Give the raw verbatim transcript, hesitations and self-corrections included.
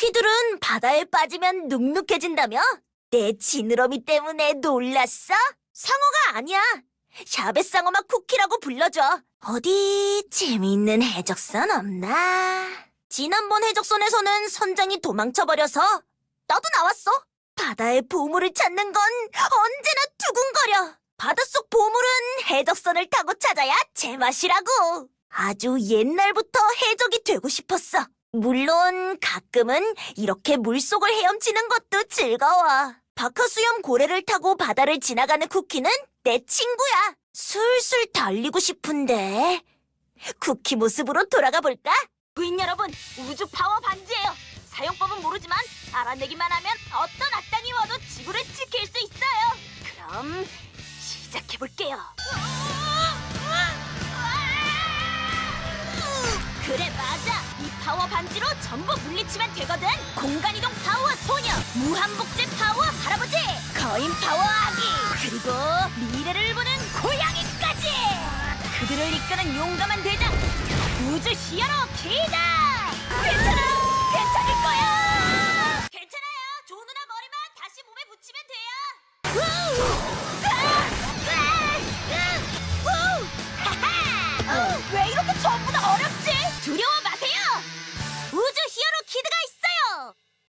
쿠키들은 바다에 빠지면 눅눅해진다며? 내 지느러미 때문에 놀랐어? 상어가 아니야. 샤베상어맛 쿠키라고 불러줘. 어디 재미있는 해적선 없나? 지난번 해적선에서는 선장이 도망쳐버려서 나도 나왔어. 바다의 보물을 찾는 건 언제나 두근거려. 바닷속 보물은 해적선을 타고 찾아야 제맛이라고. 아주 옛날부터 해적이 되고 싶었어. 물론 가끔은 이렇게 물속을 헤엄치는 것도 즐거워. 바카수염 고래를 타고 바다를 지나가는 쿠키는 내 친구야. 술술 달리고 싶은데 쿠키 모습으로 돌아가 볼까? 부인 여러분, 우주 파워 반지예요. 사용법은 모르지만 알아내기만 하면 어떤 악당이 와도 지구를 지킬 수 있어요. 그럼 시작해볼게요. 그래, 맞아. 이 파워 반지로 전부 물리치면 되거든. 공간이동 파워 소녀, 무한복제 파워 할아버지, 거인 파워 아기, 그리고 미래를 보는 고양이까지. 그들을 이끄는 용감한 대장, 우주 히어로 키다. 괜찮아.